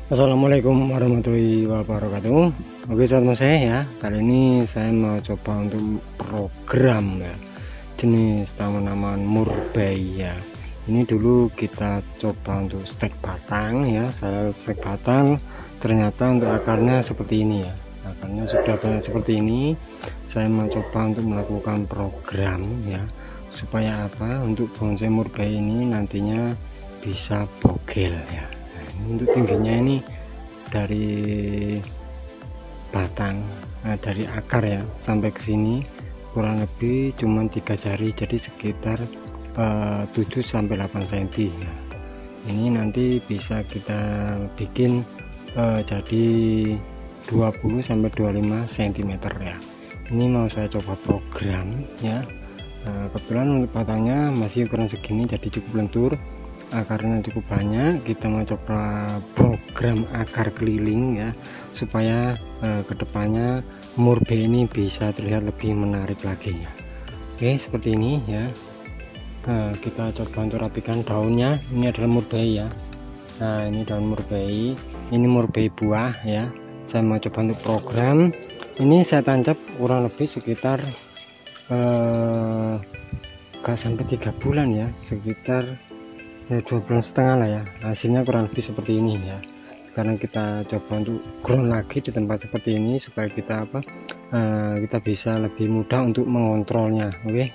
Assalamualaikum warahmatullahi wabarakatuh. Oke sahabat saya ya, kali ini saya mau coba untuk program ya, jenis tanaman murbei ya. Ini dulu kita coba untuk stek batang ya, saya stek batang, ternyata untuk akarnya seperti ini ya, akarnya sudah banyak seperti ini. Saya mau coba untuk melakukan program ya, supaya apa, untuk bonsai murbei ini nantinya bisa bogel ya. Untuk tingginya ini dari batang, dari akar ya sampai ke sini kurang lebih cuma 3 jari, jadi sekitar 7 sampai 8 cm ya. Ini nanti bisa kita bikin jadi 20 sampai 25 cm ya. Ini mau saya coba program ya. Kebetulan untuk batangnya masih ukuran segini, jadi cukup lentur, akarnya cukup banyak. Kita mau coba program akar keliling ya, supaya kedepannya murbei ini bisa terlihat lebih menarik lagi ya. Oke, seperti ini ya. Kita coba untuk rapikan daunnya. Ini adalah murbei ya. Nah, ini daun murbei, ini murbei buah ya. Saya mau coba untuk program ini, saya tancap kurang lebih sekitar gak sampai 3 bulan ya, sekitar 2 bulan setengah lah ya. Hasilnya kurang lebih seperti ini ya. Sekarang kita coba untuk ground lagi di tempat seperti ini, supaya kita kita bisa lebih mudah untuk mengontrolnya. Oke.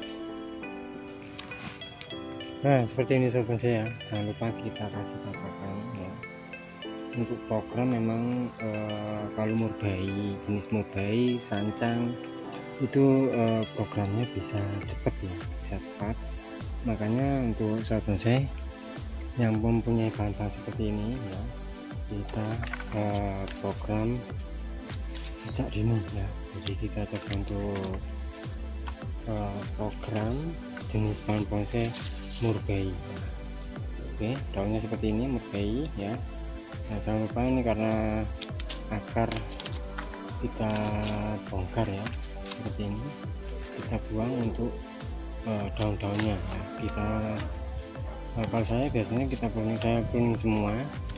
Nah, seperti ini sobat saya, jangan lupa kita kasih papakan ya. Untuk program memang kalau murbei, jenis murbei sancang itu programnya bisa cepat ya, bisa cepat. Makanya untuk sahabat bonsai yang mempunyai bahan-bahan seperti ini ya, kita program sejak dini ya. Jadi kita coba untuk program jenis bahan bonsai murbei ya. Oke, daunnya seperti ini murbei ya. Nah, jangan lupa ini karena akar kita bongkar ya, seperti ini kita buang untuk daun-daunnya ya. Kita kalau saya biasanya saya pruning semua.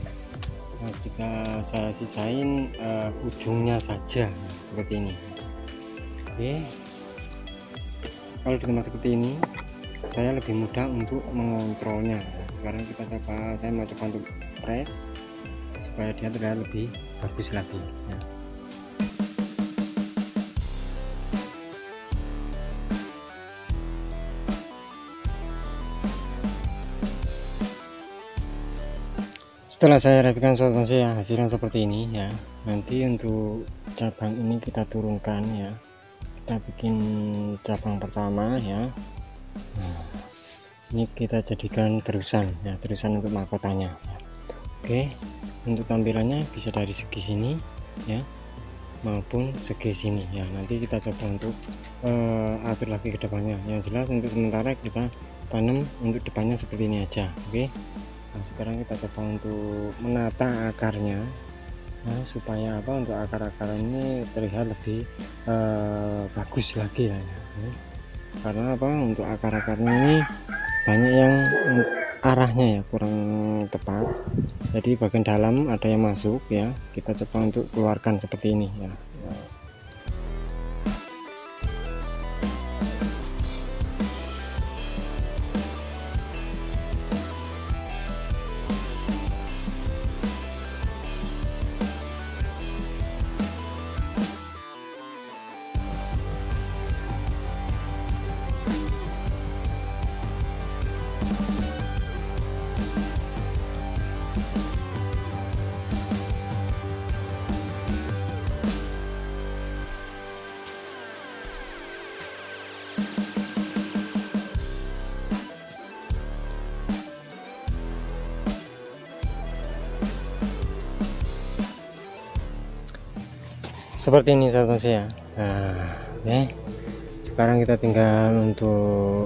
Saya sisain ujungnya saja seperti ini. Oke, kalau di tempat seperti ini saya lebih mudah untuk mengontrolnya. Sekarang saya mau coba untuk press supaya dia terlihat lebih bagus lagi ya. Setelah saya rapikan sobat bonsai ya, hasilnya seperti ini ya. Nanti untuk cabang ini kita turunkan ya, kita bikin cabang pertama ya. Nah, ini kita jadikan terusan ya, terusan untuk mahkotanya ya. Oke, untuk tampilannya bisa dari segi sini ya maupun segi sini ya. Nanti kita coba untuk atur lagi ke depannya. Yang jelas untuk sementara kita tanam untuk depannya seperti ini aja. Oke. Nah, sekarang kita coba untuk menata akarnya, nah, supaya apa, untuk akar-akar ini terlihat lebih bagus lagi ya. Karena apa, untuk akar-akarnya ini banyak yang arahnya ya kurang tepat, jadi bagian dalam ada yang masuk ya. Kita coba untuk keluarkan seperti ini ya. Seperti ini sahabat saya. Nah, oke. Sekarang kita tinggal untuk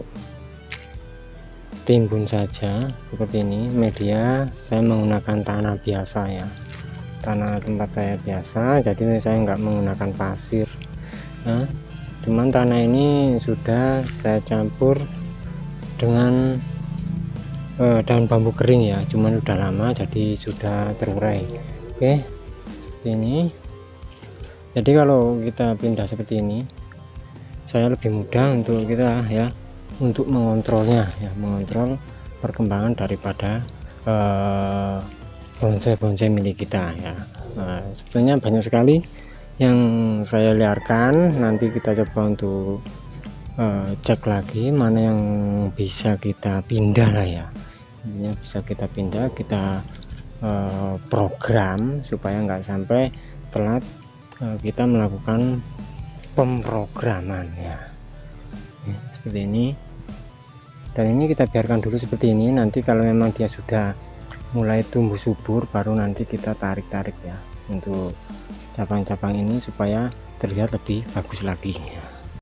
timbun saja seperti ini. Media saya menggunakan tanah biasa ya, tanah tempat saya biasa, jadi saya nggak menggunakan pasir. Nah, cuman tanah ini sudah saya campur dengan daun bambu kering ya, cuman udah lama jadi sudah terurai. Oke, seperti ini. Jadi kalau kita pindah seperti ini, saya lebih mudah untuk kita ya untuk mengontrolnya ya, mengontrol perkembangan daripada bonsai-bonsai milik kita ya. Nah, sebetulnya banyak sekali yang saya liarkan. Nanti kita coba untuk cek lagi mana yang bisa kita pindah lah ya, ini bisa kita pindah, kita program supaya nggak sampai telat kita melakukan pemrograman ya. Seperti ini, dan ini kita biarkan dulu seperti ini. Nanti kalau memang dia sudah mulai tumbuh subur, baru nanti kita tarik-tarik ya untuk cabang-cabang ini supaya terlihat lebih bagus lagi ya.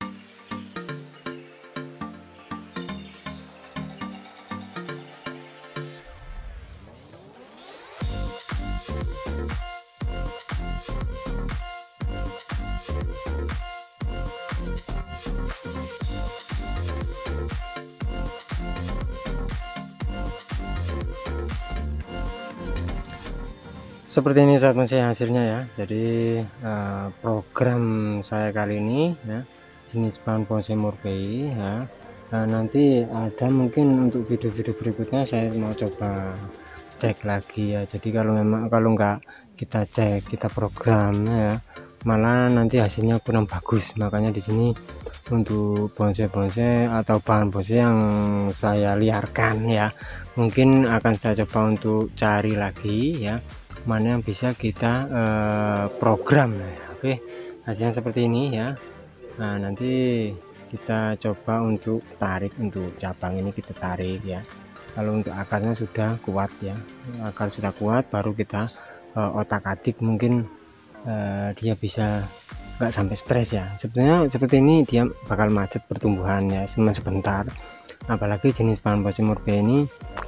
Seperti ini sahabat bonsai hasilnya ya. Jadi program saya kali ini ya, jenis bahan bonsai Murbei ya. Nanti ada mungkin untuk video-video berikutnya saya mau coba cek lagi ya. Jadi kalau memang kalau nggak kita cek, kita program ya, malah nanti hasilnya kurang bagus. Makanya di sini untuk bonsai-bonsai atau bahan bonsai yang saya liarkan ya, mungkin akan saya coba untuk cari lagi ya, mana yang bisa kita program ya. Oke, hasilnya seperti ini ya. Nah, nanti kita coba untuk tarik, untuk cabang ini kita tarik ya. Kalau untuk akarnya sudah kuat ya, akar sudah kuat, baru kita otak-atik, mungkin dia bisa nggak sampai stres ya. Sebenarnya seperti ini dia bakal macet pertumbuhannya cuma sebentar, apalagi jenis bahan bonsai Murbei ini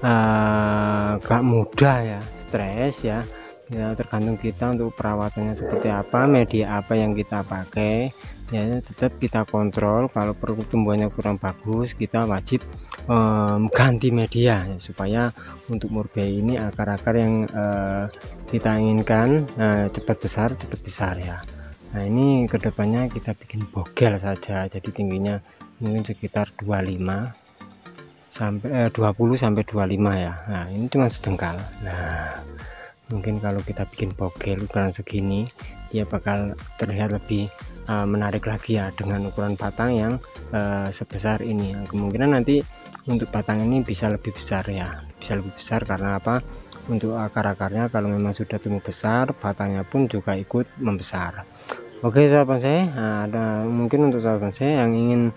gak mudah ya stres ya. Ya tergantung kita untuk perawatannya seperti apa, media apa yang kita pakai ya, tetap kita kontrol. Kalau pertumbuhannya kurang bagus, kita wajib ganti media ya, supaya untuk Murbei ini akar-akar yang kita inginkan cepat besar ya. Nah, ini kedepannya kita bikin bogel saja, jadi tingginya mungkin sekitar 25 sampai 20 sampai 25 ya. Nah, ini cuma sedengkal. Nah, mungkin kalau kita bikin bogel ukuran segini, dia bakal terlihat lebih menarik lagi ya, dengan ukuran batang yang sebesar ini. Kemungkinan nanti untuk batang ini bisa lebih besar ya, bisa lebih besar. Karena apa? Untuk akar-akarnya kalau memang sudah tumbuh besar, batangnya pun juga ikut membesar. Oke sahabat bonsai, ada mungkin untuk sahabat bonsai yang ingin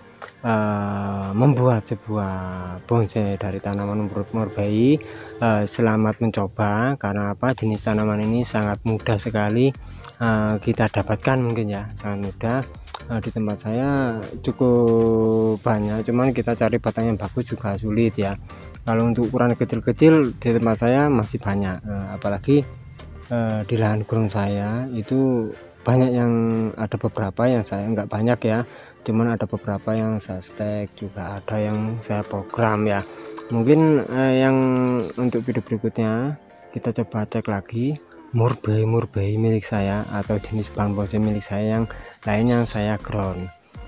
membuat sebuah bonsai dari tanaman Murbei, selamat mencoba. Karena apa? Jenis tanaman ini sangat mudah sekali kita dapatkan, mungkin ya, sangat mudah. Di tempat saya cukup banyak, cuman kita cari batang yang bagus juga sulit ya. Kalau untuk ukuran kecil-kecil di tempat saya masih banyak, apalagi di lahan growing saya itu banyak, yang ada beberapa yang saya nggak banyak ya, cuman ada beberapa yang saya stek, juga ada yang saya program ya. Mungkin yang untuk video berikutnya kita coba cek lagi Murbei milik saya atau jenis bahan bonsai milik saya yang lain yang saya ground.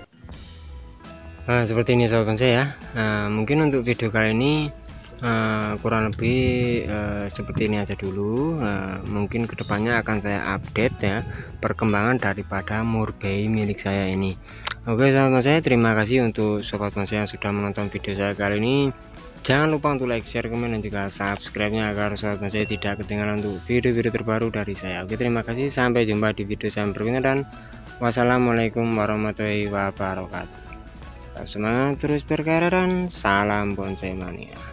Nah, seperti ini sahabat bonsai ya. Nah, mungkin untuk video kali ini kurang lebih seperti ini aja dulu. Mungkin kedepannya akan saya update ya perkembangan daripada Murbei milik saya ini. Oke sahabat bonsai, terima kasih untuk sobat bonsai yang sudah menonton video saya kali ini. Jangan lupa untuk like, share, komen, dan juga subscribe-nya agar sobat bonsai tidak ketinggalan untuk video-video terbaru dari saya. Oke, terima kasih, sampai jumpa di video saya berikutnya, dan wassalamualaikum warahmatullahi wabarakatuh. Semangat terus berkarya dan salam bonsai mania.